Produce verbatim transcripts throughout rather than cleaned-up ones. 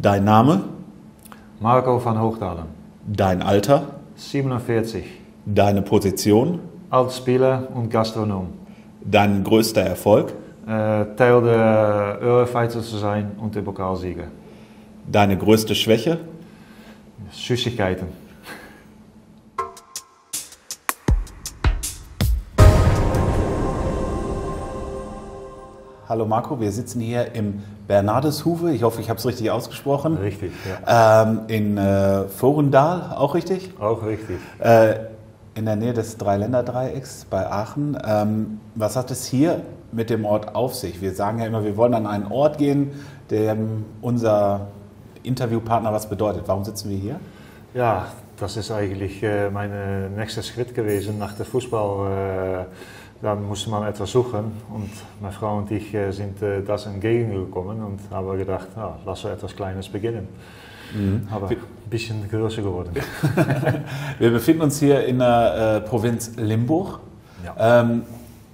Dein Name? Marco van Hoogdalen. Dein Alter? siebenundvierzig. Deine Position? Oud-Spieler und Gastronom. Dein größter Erfolg? Äh, Teil der Eurofighter zu sein und der Pokalsieger. Deine größte Schwäche? Süßigkeiten. Hallo Marco, wir sitzen hier im Bernardeshoeve, ich hoffe, ich habe es richtig ausgesprochen. Richtig, ja. Ähm, in äh, Voerendaal, auch richtig? Auch richtig. Äh, in der Nähe des Dreiländerdreiecks bei Aachen. Ähm, was hat es hier mit dem Ort auf sich? Wir sagen ja immer, wir wollen an einen Ort gehen, der unser Interviewpartner was bedeutet. Warum sitzen wir hier? Ja, das ist eigentlich äh, mein nächster Schritt gewesen nach dem Fußball. Äh, Dann musste man etwas suchen und meine Frau und ich äh, sind äh, das entgegengekommen und haben gedacht, ja, lass uns etwas Kleines beginnen. Mhm. Aber ein bisschen größer geworden. Wir befinden uns hier in der äh, Provinz Limburg. Ja. Ähm,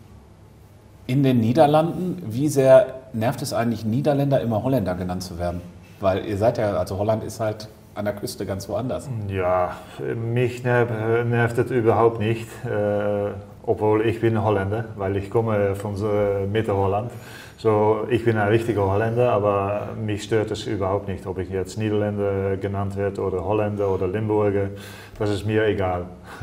in den Niederlanden, wie sehr nervt es eigentlich Niederländer, immer Holländer genannt zu werden? Weil ihr seid ja, also Holland ist halt an der Küste ganz woanders. Ja, mich nervt, nervt es überhaupt nicht. Äh, Obwohl ich bin Holländer, weil ich komme von Mitte-Holland. So, ich bin ein richtiger Holländer, aber mich stört es überhaupt nicht, ob ich jetzt Niederländer genannt werde oder Holländer oder Limburger. Das ist mir egal.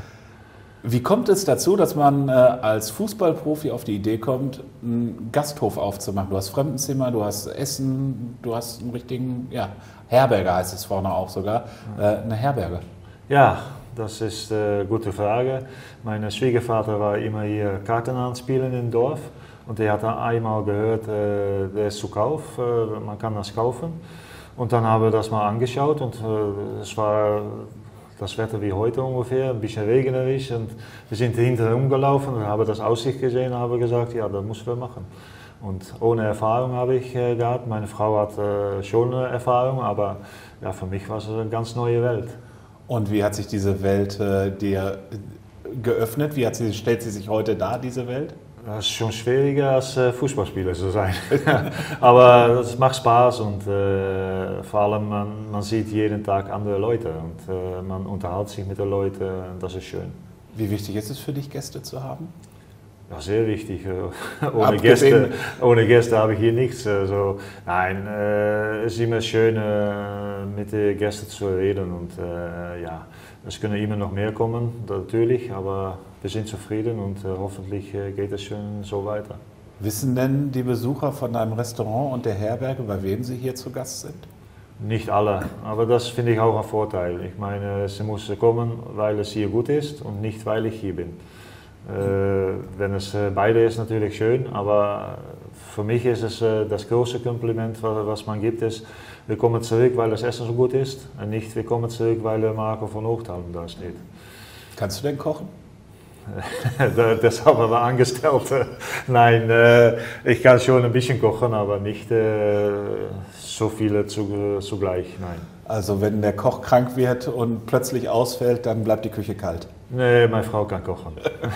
Wie kommt es dazu, dass man äh, als Fußballprofi auf die Idee kommt, einen Gasthof aufzumachen? Du hast Fremdenzimmer, du hast Essen, du hast einen richtigen, ja, Herberge heißt es vorne auch sogar, äh, eine Herberge. Ja. Das ist eine gute Frage. Mein Schwiegervater war immer hier Karten anspielen im Dorf und er hat einmal gehört, äh, der ist zu Kauf, äh, man kann das kaufen. Und dann haben wir das mal angeschaut und äh, es war das Wetter wie heute ungefähr, ein bisschen regnerisch und wir sind hinterher umgelaufen und haben das Aussicht gesehen und haben gesagt, ja, das müssen wir machen. Und ohne Erfahrung habe ich äh, gehabt, meine Frau hat äh, schon Erfahrung, aber ja, für mich war es eine ganz neue Welt. Und wie hat sich diese Welt äh, dir geöffnet? Wie hat sie, stellt sie sich heute dar, diese Welt? Das ist schon schwieriger als äh, Fußballspieler zu sein. Aber es macht Spaß und äh, vor allem man, man sieht jeden Tag andere Leute und äh, man unterhält sich mit den Leuten, das ist schön. Wie wichtig ist es für dich, Gäste zu haben? Ja, sehr wichtig. Ohne Gäste, ohne Gäste habe ich hier nichts. Also, nein, äh, es ist immer schön, äh, mit den Gästen zu reden. Und äh, ja, es können immer noch mehr kommen, natürlich, aber wir sind zufrieden und äh, hoffentlich äh, geht es schön so weiter. Wissen denn die Besucher von deinem Restaurant und der Herberge, bei wem sie hier zu Gast sind? Nicht alle, aber das finde ich auch ein Vorteil. Ich meine, sie müssen kommen, weil es hier gut ist und nicht, weil ich hier bin. Äh, wenn es äh, beide ist, natürlich schön, aber für mich ist es äh, das große Kompliment, was, was man gibt, ist, wir kommen zurück, weil das Essen so gut ist und nicht, wir kommen zurück, weil der Marco van Hoogdalen da steht. Kannst du denn kochen? Das haben wir angestellt. Nein, äh, ich kann schon ein bisschen kochen, aber nicht äh, so viele zu, zugleich, nein. Also wenn der Koch krank wird und plötzlich ausfällt, dann bleibt die Küche kalt? Nee, meine Frau kann kochen.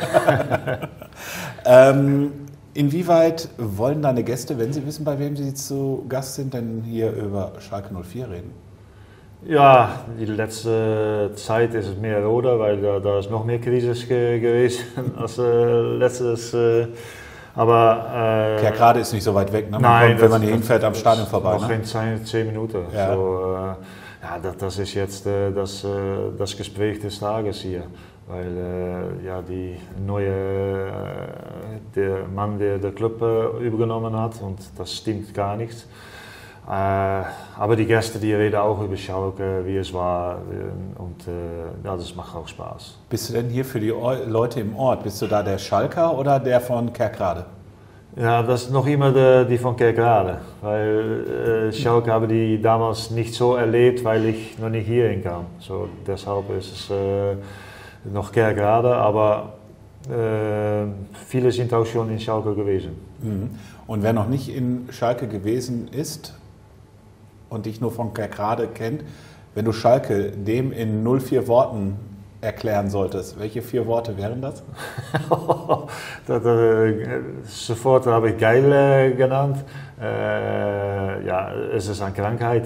ähm, inwieweit wollen deine Gäste, wenn sie wissen, bei wem sie zu Gast sind, denn hier über Schalke null vier reden? Ja, die letzte Zeit ist es mehr Roda, weil da, da ist noch mehr Krise ge gewesen als äh, letztes. Äh, aber äh, Kerkrade ist nicht so weit weg, ne? Man nein, kommt, wenn man hier hinfährt, am Stadion vorbei. Noch ne? in zehn, zehn Minuten. Ja. So, äh, ja, das, das ist jetzt äh, das, äh, das Gespräch des Tages hier. Weil äh, ja, die neue, äh, der Mann, der den Club äh, übergenommen hat, und das stimmt gar nicht. Äh, aber die Gäste, die reden auch über Schalke, wie es war, und äh, ja, das macht auch Spaß. Bist du denn hier für die Leute im Ort, bist du da der Schalker oder der von Kerkrade? Ja, das ist noch immer de, die von Kerkrade, weil äh, Schalke habe die damals nicht so erlebt, weil ich noch nicht hierhin kam. So, deshalb ist es äh, noch Kerkrade, aber äh, viele sind auch schon in Schalke gewesen. Mhm. Und wer noch nicht in Schalke gewesen ist und dich nur von Kerkrade kennt, wenn du Schalke dem in null vier Worten erklären solltest, welche vier Worte wären das? das äh, sofort habe ich geil äh, genannt. Äh, ja, es ist eine Krankheit.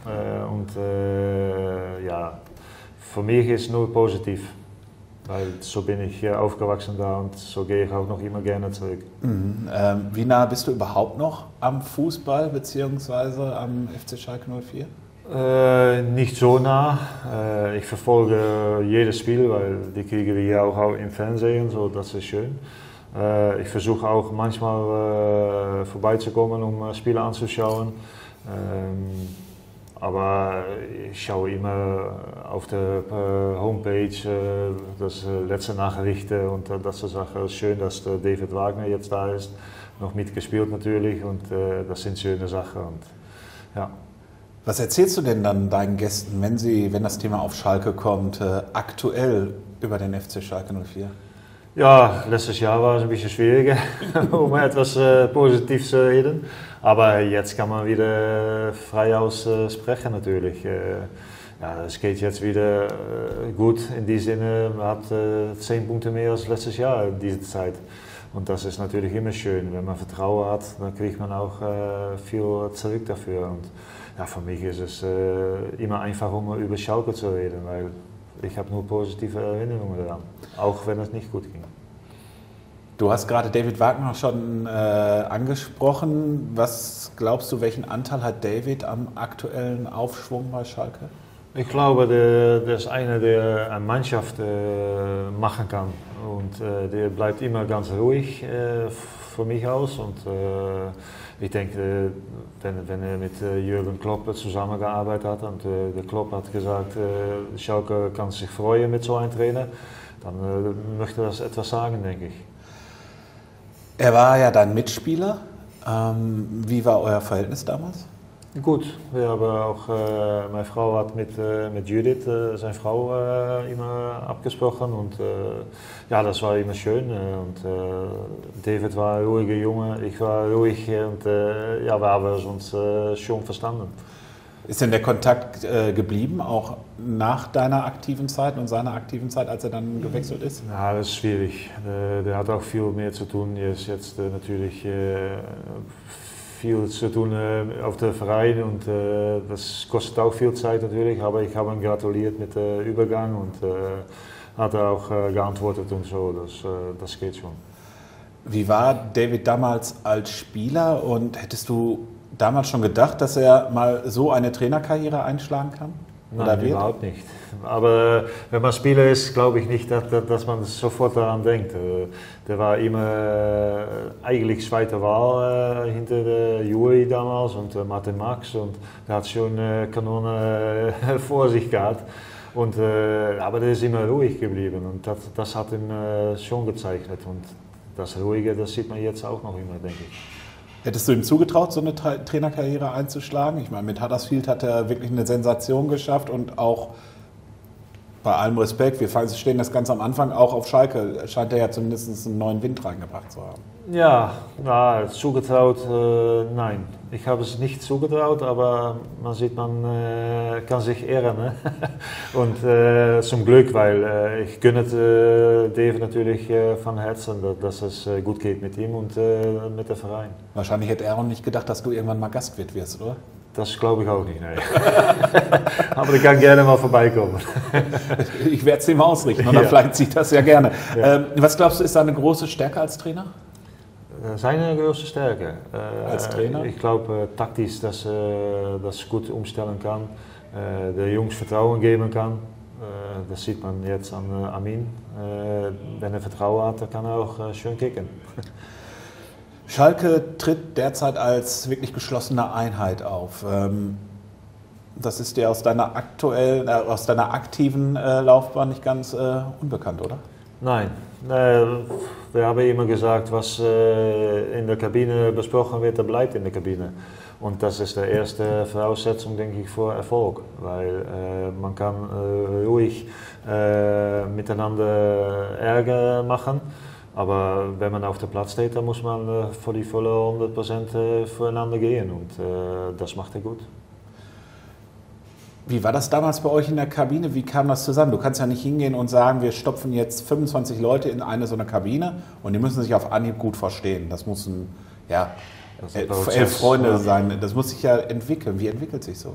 Äh, und äh, ja, für mich ist es nur positiv. Weil so bin ich äh, aufgewachsen da und so gehe ich auch noch immer gerne zurück. Mhm. Ähm, wie nah bist du überhaupt noch am Fußball bzw. am F C Schalke null vier? Äh, nicht so nah. Äh, ich verfolge jedes Spiel, weil die kriegen wir ja auch im Fernsehen, so das ist schön. Äh, ich versuche auch manchmal äh, vorbeizukommen, um äh, Spiele anzuschauen. Ähm, aber ich schaue immer auf der äh, Homepage äh, das äh, letzte Nachrichten und äh, das ist auch schön, dass äh, David Wagner jetzt da ist, noch mitgespielt natürlich und äh, das sind schöne Sachen. Und, ja. Was erzählst du denn dann deinen Gästen, wenn sie, wenn das Thema auf Schalke kommt, äh, aktuell über den F C Schalke null vier? Ja, letztes Jahr war es ein bisschen schwieriger, um etwas äh, positiv zu reden. Aber jetzt kann man wieder frei aus äh, sprechen natürlich. Äh, ja, es geht jetzt wieder äh, gut in die Sinne, man hat äh, zehn Punkte mehr als letztes Jahr in dieser Zeit. Und das ist natürlich immer schön. Wenn man Vertrauen hat, dann kriegt man auch äh, viel zurück dafür. Und ja, für mich ist es äh, immer einfach, um über Schalke zu reden, weil ich habe nur positive Erinnerungen daran, auch wenn es nicht gut ging. Du hast gerade David Wagner schon äh, angesprochen. Was glaubst du, welchen Anteil hat David am aktuellen Aufschwung bei Schalke? Ich glaube, der, der ist einer, der eine Mannschaft äh, machen kann. Und äh, der bleibt immer ganz ruhig äh, für mich aus. Und äh, ich denke, wenn, wenn er mit äh, Jürgen Klopp zusammengearbeitet hat und äh, der Klopp hat gesagt, äh, Schalke kann sich freuen mit so einem Trainer, dann äh, möchte das etwas sagen, denke ich. Er war ja dein Mitspieler. Ähm, wie war euer Verhältnis damals? Gut, wir haben auch, äh, meine Frau hat mit, äh, mit Judith, äh, seine Frau, äh, immer abgesprochen und äh, ja, das war immer schön. Und äh, David war ein ruhiger Junge, ich war ruhig und äh, ja, wir haben uns äh, schon verstanden. Ist denn der Kontakt äh, geblieben, auch nach deiner aktiven Zeit und seiner aktiven Zeit, als er dann gewechselt ist? Ja, das ist schwierig. Der, der hat auch viel mehr zu tun. Er ist jetzt äh, natürlich äh, viel zu tun äh, auf der Verein und äh, das kostet auch viel Zeit natürlich, aber ich habe ihm gratuliert mit dem Übergang und äh, hat er auch äh, geantwortet und so, das, äh, das geht schon. Wie war David damals als Spieler und hättest du damals schon gedacht, dass er mal so eine Trainerkarriere einschlagen kann? Nein, überhaupt nicht. Aber wenn man Spieler ist, glaube ich nicht, dass, dass man sofort daran denkt. Der war immer eigentlich zweite Wahl hinter der Juri damals und Martin Max und der hat schon Kanone vor sich gehabt. Und, aber der ist immer ruhig geblieben und das, das hat ihn schon gezeichnet. Und das Ruhige, das sieht man jetzt auch noch immer, denke ich. Hättest du ihm zugetraut, so eine Tra- Trainerkarriere einzuschlagen? Ich meine, mit Huddersfield hat er wirklich eine Sensation geschafft und auch bei allem Respekt, wir stehen das ganz am Anfang, auch auf Schalke scheint er ja zumindest einen neuen Wind reingebracht zu haben. Ja, na, zugetraut, äh, nein. Ich habe es nicht zugetraut, aber man sieht, man äh, kann sich ehren. Ne? Und äh, zum Glück, weil äh, ich gönne äh, Dave natürlich äh, von Herzen, dass es äh, gut geht mit ihm und äh, mit dem Verein. Wahrscheinlich hätte er auch nicht gedacht, dass du irgendwann mal Gastwirt wirst, oder? Das glaube ich auch nicht, nein. Aber ich kann gerne mal vorbeikommen. Ich werde es ihm ausrichten, oder ja. Vielleicht sieht das ja gerne. Ja. Ähm, was glaubst du, ist seine große Stärke als Trainer? Seine große Stärke. Äh, als Trainer? Ich glaube, äh, taktisch, dass er äh, das gut umstellen kann, äh, der Jungs Vertrauen geben kann. Äh, das sieht man jetzt an äh, Amin. Äh, wenn er Vertrauen hat, dann kann er auch äh, schön kicken. Schalke tritt derzeit als wirklich geschlossene Einheit auf. Das ist dir aus deiner aktuellen, äh, aus deiner aktiven äh, Laufbahn nicht ganz äh, unbekannt, oder? Nein, wir haben immer gesagt, was äh, in der Kabine besprochen wird, das bleibt in der Kabine. Und das ist die erste Voraussetzung, denke ich, für Erfolg. Weil äh, man kann äh, ruhig äh, miteinander Ärger machen. Aber wenn man auf dem Platz steht, dann muss man äh, für die volle hundert Prozent füreinander gehen und äh, das macht er gut. Wie war das damals bei euch in der Kabine? Wie kam das zusammen? Du kannst ja nicht hingehen und sagen, wir stopfen jetzt fünfundzwanzig Leute in eine so eine Kabine und die müssen sich auf Anhieb gut verstehen. Das müssen ja, elf Freunde sein. Das muss sich ja entwickeln. Wie entwickelt sich sowas?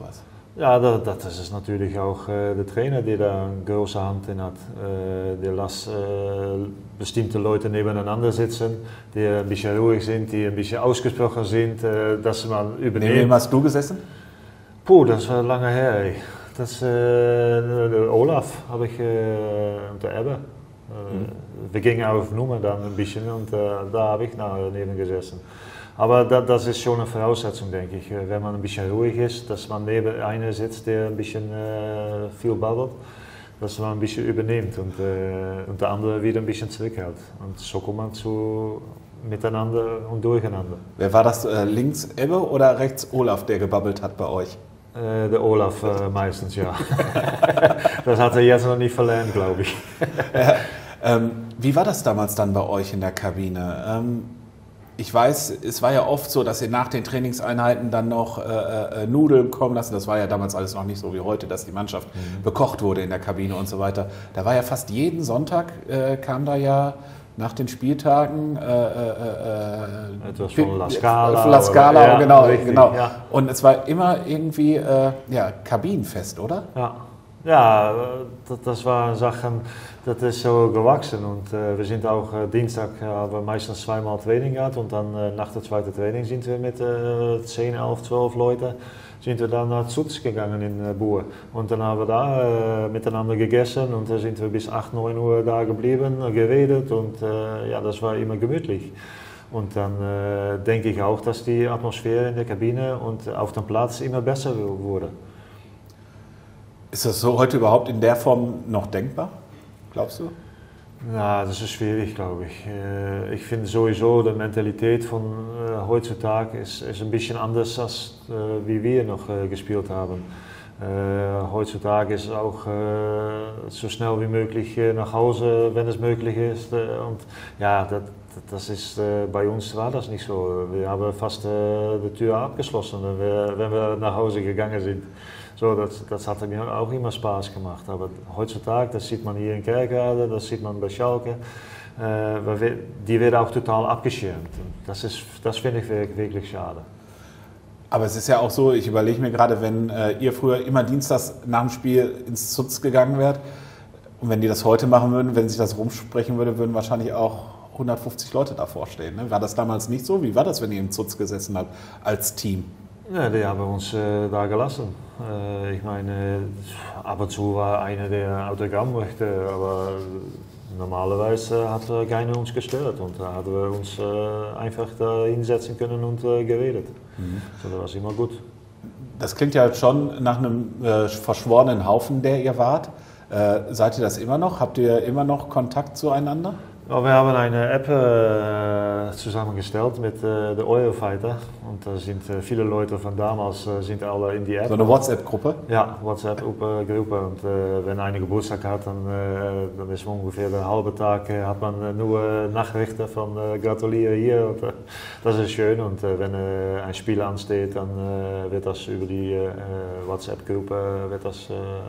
Ja, dat, dat is natuurlijk ook uh, de Trainer, die daar een große Hand in hat. Uh, die las uh, bestimmte Leute nebeneinander sitzen, die ein bisschen ruhig sind, die ein bisschen ausgesprochen sind, uh, dass man übernimmt. Neben wem hast du gesessen? Puh, das war lange her. Ey. Das, uh, Olaf habe ich uh, und der Ebbe. Uh, mhm. Wir gingen auf Nummer dann ein bisschen und uh, da habe ich neben gesessen. Aber das, das ist schon eine Voraussetzung, denke ich. Wenn man ein bisschen ruhig ist, dass man neben einer sitzt, der ein bisschen äh, viel babbelt, dass man ein bisschen übernimmt und, äh, und der andere wieder ein bisschen zurückhält. Und so kommt man zu miteinander und durcheinander. Wer war das, äh, links Ebbe oder rechts Olaf, der gebabbelt hat bei euch? Äh, der Olaf äh, meistens, ja. Das hat er jetzt noch nicht verlernt, glaube ich. Ja, ähm, wie war das damals dann bei euch in der Kabine? Ähm, Ich weiß, es war ja oft so, dass ihr nach den Trainingseinheiten dann noch äh, äh, Nudeln kommen lassen. Das war ja damals alles noch nicht so wie heute, dass die Mannschaft mhm. bekocht wurde in der Kabine und so weiter. Da war ja fast jeden Sonntag, äh, kam da ja nach den Spieltagen äh, äh, etwas von La Scala. La Scala, oder, ja, genau. richtig, genau. Ja. Und es war immer irgendwie äh, ja, Kabinenfest, oder? Ja. Ja, das, das waren Sachen, das ist so gewachsen und äh, wir sind auch äh, Dienstag äh, haben wir meistens zweimal Training gehabt und dann äh, nach der zweiten Training sind wir mit äh, zehn, elf, zwölf Leuten sind wir dann nach Zutz gegangen in äh, Buhr und dann haben wir da äh, miteinander gegessen und da sind wir bis acht, neun Uhr da geblieben, äh, geredet und äh, ja, das war immer gemütlich. Und dann äh, denke ich auch, dass die Atmosphäre in der Kabine und auf dem Platz immer besser wurde. Ist das so heute überhaupt in der Form noch denkbar, glaubst du? Na, das ist schwierig, glaube ich. Ich finde sowieso, die Mentalität von äh, heutzutage ist, ist ein bisschen anders, als äh, wie wir noch äh, gespielt haben. Äh, heutzutage ist es auch äh, so schnell wie möglich äh, nach Hause, wenn es möglich ist. Äh, und ja, das, das ist, äh, bei uns war das nicht so. Wir haben fast äh, die Tür abgeschlossen, wenn wir, wenn wir nach Hause gegangen sind. So, das, das hat mir auch immer Spaß gemacht. Aber heutzutage, das sieht man hier in Kerkrade, das sieht man bei Schalke, äh, die werden auch total abgeschirmt. Das, ist, das finde ich wirklich schade. Aber es ist ja auch so, ich überlege mir gerade, wenn äh, ihr früher immer dienstags nach dem Spiel ins Zutz gegangen wärt und wenn die das heute machen würden, wenn sich das rumsprechen würde, würden wahrscheinlich auch hundertfünfzig Leute davor stehen. Ne? War das damals nicht so? Wie war das, wenn ihr im Zutz gesessen habt als Team? Ja, die haben uns äh, da gelassen. Äh, ich meine, ab und zu war einer, der Autogramm möchte, aber normalerweise hat äh, keiner uns gestört und da hatten wir uns äh, einfach da hinsetzen können und äh, geredet. Mhm. So, das war immer gut. Das klingt ja schon nach einem äh, verschworenen Haufen, der ihr wart. Äh, seid ihr das immer noch? Habt ihr immer noch Kontakt zueinander? Ja, wir haben eine App äh, zusammengestellt mit äh, der Eurofighter und da sind äh, viele Leute von damals äh, sind alle in die App. So eine WhatsApp-Gruppe? Ja, WhatsApp-Gruppe und äh, wenn einer Geburtstag hat, dann, äh, dann ist ungefähr der halbe Tag äh, hat man äh, nur äh, Nachrichten von äh, gratuliere hier und äh, das ist schön und äh, wenn äh, ein Spiel ansteht, dann äh, wird das über die äh, WhatsApp-Gruppe wird das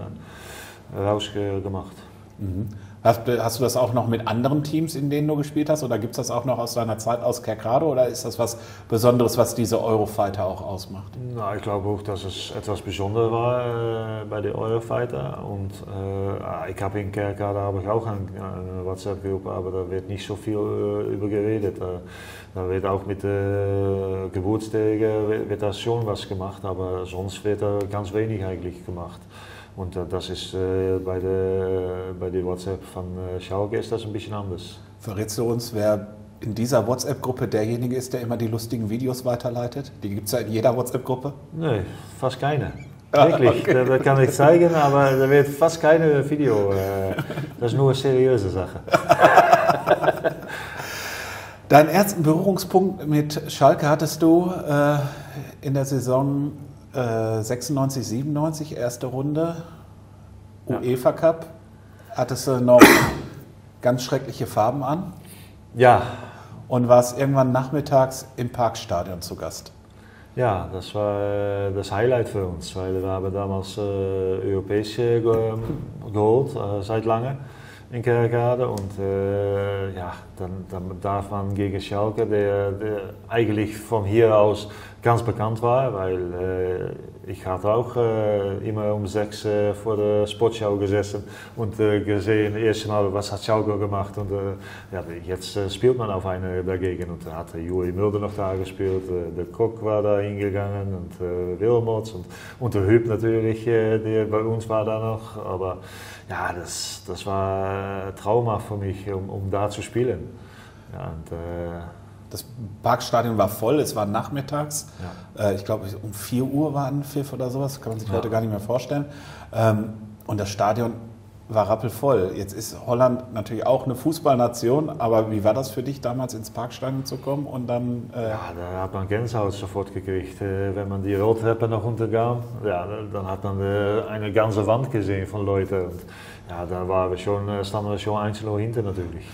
äh, rausgemacht. Mhm. Hast, hast du das auch noch mit anderen Teams, in denen du gespielt hast, oder gibt es das auch noch aus deiner Zeit aus Kerkrade, oder ist das was Besonderes, was diese Eurofighter auch ausmacht? Na, ich glaube auch, dass es etwas Besonderes war äh, bei den Eurofighter und äh, ich habe in Kerkrade habe ich auch eine, eine WhatsApp-Gruppe, aber da wird nicht so viel äh, über geredet. Äh, da wird auch mit äh, Geburtstagen wird, wird das schon was gemacht, aber sonst wird da ganz wenig eigentlich gemacht. Und das ist äh, bei der, bei der WhatsApp von äh, Schalke ist das ein bisschen anders. Verrätst du uns, wer in dieser WhatsApp-Gruppe derjenige ist, der immer die lustigen Videos weiterleitet? Die gibt es ja in jeder WhatsApp-Gruppe? Nein, fast keine. Wirklich, okay. das kann ich zeigen, aber da wird fast keine Video. Äh, das ist nur eine seriöse Sache. Deinen ersten Berührungspunkt mit Schalke hattest du äh, in der Saison sechsundneunzig, siebenundneunzig, erste Runde, ja. UEFA Cup, hattest du noch ganz schreckliche Farben an. Ja. Und warst irgendwann nachmittags im Parkstadion zu Gast. Ja, das war das Highlight für uns, weil wir haben damals äh, Europäisch ge geholt, äh, seit lange in Kerkrade und äh, ja, dann, dann darf man gegen Schalke, der, der eigentlich von hier aus ganz bekannt war, weil äh, ich hatte auch äh, immer um sechs äh, vor der Sportschau gesessen und äh, gesehen, erst mal, was hat Schalke gemacht. Und äh, ja, jetzt äh, spielt man auf eine dagegen. Und da hat Juri Mulder noch da gespielt, äh, der Koch war da hingegangen und äh, Wilmots und, und der Hüb natürlich, äh, der bei uns war da noch. Aber ja, das, das war ein Trauma für mich, um, um da zu spielen. Ja, und, äh, das Parkstadion war voll, es war nachmittags. Ja. Äh, ich glaube, um vier Uhr war ein Pfiff oder sowas, kann man sich ja. heute gar nicht mehr vorstellen. Ähm, und das Stadion war rappelvoll. Jetzt ist Holland natürlich auch eine Fußballnation, aber wie war das für dich damals ins Parkstadion zu kommen und dann... Äh ja, da hat man Gänsehaut sofort gekriegt. Äh, wenn man die Rolltreppe noch runterkam, ja, dann hat man äh, eine ganze Wand gesehen von Leuten. Und ja, da waren wir schon, standen wir schon einzeln hinter natürlich.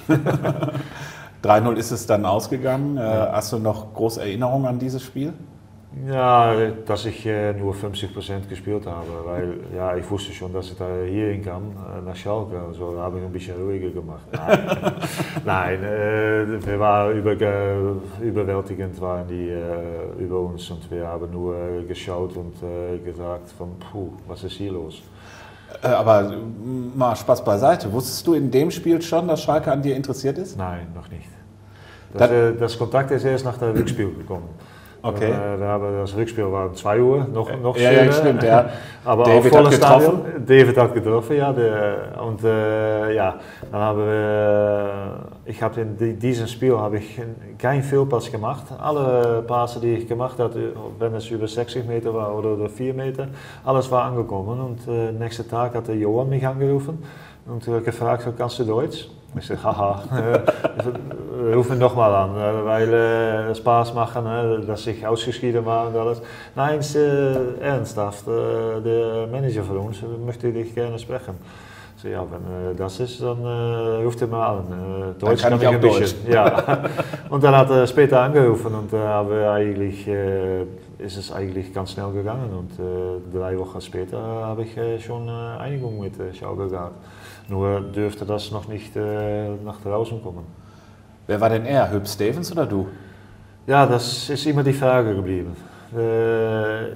drei null ist es dann ausgegangen. Ja. Hast du noch große Erinnerungen an dieses Spiel? Ja, dass ich äh, nur fünfzig Prozent gespielt habe, weil ja, ich wusste schon, dass ich da hierhin kam, äh, nach Schalke. Also da habe ich ein bisschen ruhiger gemacht. Nein, Nein äh, wir waren über, überwältigend waren die äh, über uns und wir haben nur äh, geschaut und äh, gesagt von, puh, was ist hier los? Aber mal Spaß beiseite. Wusstest du in dem Spiel schon, dass Schalke an dir interessiert ist? Nein, noch nicht. Das, äh, das Kontakt ist erst nach dem Rückspiel gekommen. Okay. Und, äh, da haben das Rückspiel war um zwei Uhr, noch, noch ja, ja, stimmt, ja. Aber David auch hat getroffen. Stadion. David hat getroffen, ja. Der, und äh, ja, dann haben wir, ich habe in diesem Spiel habe ich kein Fehlpass gemacht. Alle Passen, die ich gemacht habe, wenn es über sechzig Meter war oder, oder vier Meter, alles war angekommen. Und äh, nächsten Tag hat der Johann mich angerufen und gefragt, so, kannst du Deutsch? Ich sage, haha, äh, ruf mich nochmal an, weil äh, es Spaß machen, äh, dass ich ausgeschieden war und alles. Nein, ist äh, ernsthaft, äh, der Manager von uns möchte dich gerne sprechen. Ich sage, ja, wenn äh, das ist, dann äh, ruft er mal an. Äh, Deutsch kann, kann ich, ich ein bisschen. Ja. Und dann hat er später angerufen und äh, habe eigentlich, äh, ist es eigentlich ganz schnell gegangen. Und äh, drei Wochen später habe ich äh, schon eine Einigung mit äh, Schalke gehabt. Nur dürfte das noch nicht äh, nach draußen kommen. Wer war denn er? Hüb Stevens oder du? Ja, das ist immer die Frage geblieben. Äh,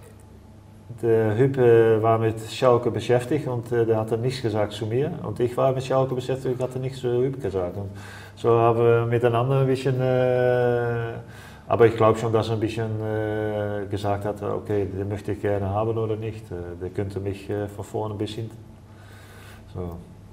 der Hüb äh, war mit Schalke beschäftigt und äh, der hatte nichts gesagt zu mir. Und ich war mit Schalke beschäftigt und hatte nichts zu Hüb gesagt. Und so haben wir miteinander ein bisschen... Äh, aber ich glaube schon, dass er ein bisschen äh, gesagt hat, okay, den möchte ich gerne haben oder nicht. Äh, der könnte mich äh, von vorne bis hinten. So.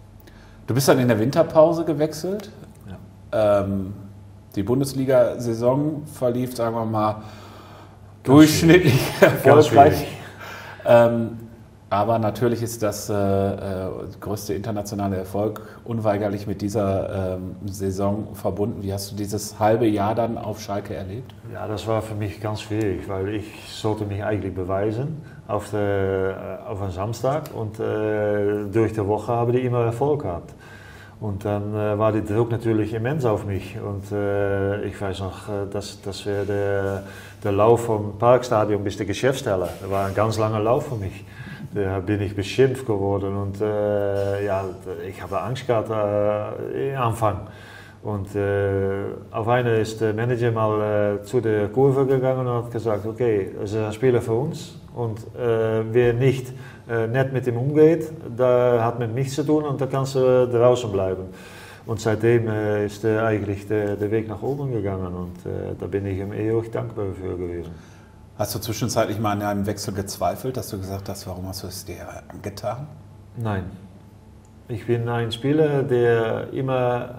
Du bist dann in der Winterpause gewechselt. Ja. Ähm, die Bundesliga-Saison verlief, sagen wir mal, ganz durchschnittlich erfolgreich. Ähm, aber natürlich ist das äh, äh, größte internationale Erfolg unweigerlich mit dieser ähm, Saison verbunden. Wie hast du dieses halbe Jahr dann auf Schalke erlebt? Ja, das war für mich ganz schwierig, weil ich sollte mich eigentlich beweisen auf, de, auf einen Samstag und äh, durch die Woche habe ich immer Erfolg gehabt. Und dann äh, war der Druck natürlich immens auf mich. Und äh, ich weiß noch, äh, dass, dass wir der, der Lauf vom Parkstadion bis zur Geschäftsstelle, das war ein ganz langer Lauf für mich. Da bin ich beschimpft geworden und äh, ja, ich habe Angst gehabt äh, am Anfang. Und äh, auf einmal ist der Manager mal äh, zu der Kurve gegangen und hat gesagt, okay, es ist ein Spieler für uns und äh, wer nicht äh, nett mit ihm umgeht, da hat mit nichts zu tun und da kannst du draußen bleiben. Und seitdem äh, ist äh, eigentlich der, der Weg nach oben gegangen und äh, da bin ich ihm ewig dankbar für gewesen. Hast du zwischenzeitlich mal an einem Wechsel gezweifelt, dass du gesagt hast, warum hast du es dir angetan? Nein. Ich bin ein Spieler, der immer,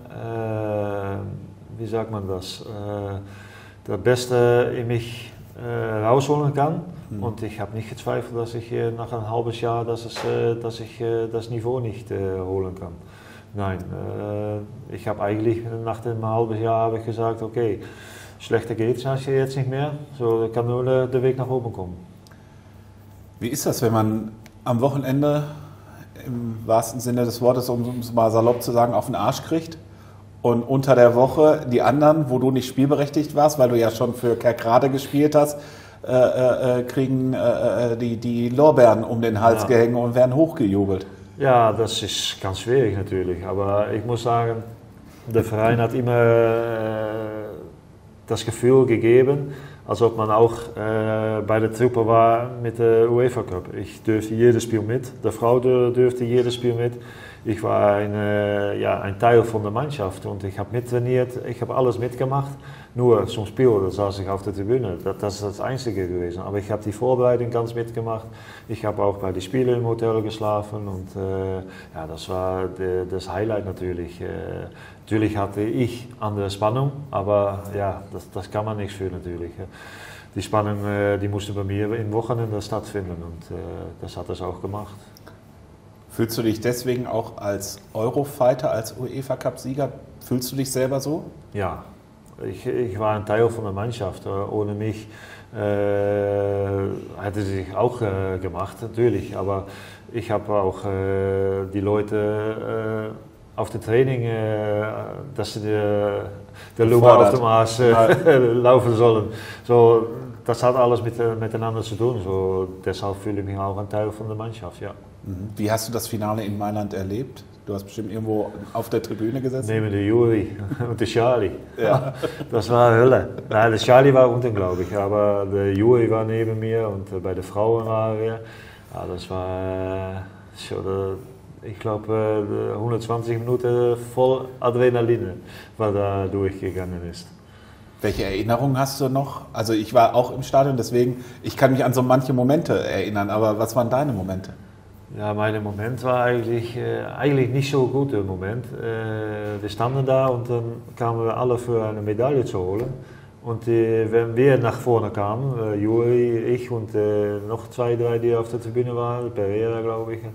äh, wie sagt man das, äh, der Beste in mich äh, rausholen kann. Mhm. Und ich habe nicht gezweifelt, dass ich äh, nach einem halben Jahr dass es, äh, dass ich äh, das Niveau nicht äh, holen kann. Nein, äh, ich habe eigentlich nach dem halben Jahr habe ich gesagt, okay, schlechter geht es jetzt nicht mehr, so kann nur der Weg nach oben kommen. Wie ist das, wenn man am Wochenende im wahrsten Sinne des Wortes, um es mal salopp zu sagen, auf den Arsch kriegt und unter der Woche die anderen, wo du nicht spielberechtigt warst, weil du ja schon für Kerkrade gespielt hast, äh, äh, kriegen äh, die, die Lorbeeren um den Hals ja. gehängt und werden hochgejubelt? Ja, das ist ganz schwierig natürlich, aber ich muss sagen, der Verein hat immer äh, das Gefühl gegeben, als ob man auch äh, bei der Truppe war mit der UEFA Cup. Ich durfte jedes Spiel mit, der Frau durfte jedes Spiel mit. Ich war eine, ja, ein Teil von der Mannschaft und ich habe mittrainiert, ich habe alles mitgemacht. Nur zum Spiel, da saß ich auf der Tribüne, das, das ist das Einzige gewesen. Aber ich habe die Vorbereitung ganz mitgemacht. Ich habe auch bei den Spielen im Hotel geschlafen und äh, ja, das war de, das Highlight natürlich. Äh, natürlich hatte ich andere Spannung, aber ja, das, das kann man nichts für natürlich. Die Spannung, äh, die musste bei mir im Wochenende stattfinden und äh, das hat es auch gemacht. Fühlst du dich deswegen auch als Eurofighter, als UEFA Cup-Sieger, fühlst du dich selber so? Ja, ich, ich war ein Teil von der Mannschaft. Ohne mich äh, hätte sie sich auch äh, gemacht, natürlich. Aber ich habe auch äh, die Leute äh, auf dem Training, äh, dass sie der, der Lummer auf dem Maß äh, laufen sollen. So, das hat alles mit, miteinander zu tun. So, deshalb fühle ich mich auch ein Teil von der Mannschaft, ja. Wie hast du das Finale in Mailand erlebt? Du hast bestimmt irgendwo auf der Tribüne gesessen? Neben der Juri und der Charlie. Ja. Das war Hölle. Nein, der Charlie war unten, glaube ich, aber der Juri war neben mir und bei den Frauen waren wir. Ja, das war schon, ich glaube, hundertzwanzig Minuten voll Adrenalin, was da durchgegangen ist. Welche Erinnerungen hast du noch? Also ich war auch im Stadion, deswegen, ich kann mich an so manche Momente erinnern, aber was waren deine Momente? Ja, mein Moment war eigentlich, äh, eigentlich nicht so gut im Moment. Äh, wir standen da und dann kamen wir alle für eine Medaille zu holen. Und äh, wenn wir nach vorne kamen, äh, Juri, ich und äh, noch zwei, drei, die auf der Tribüne waren, Pereira glaube ich,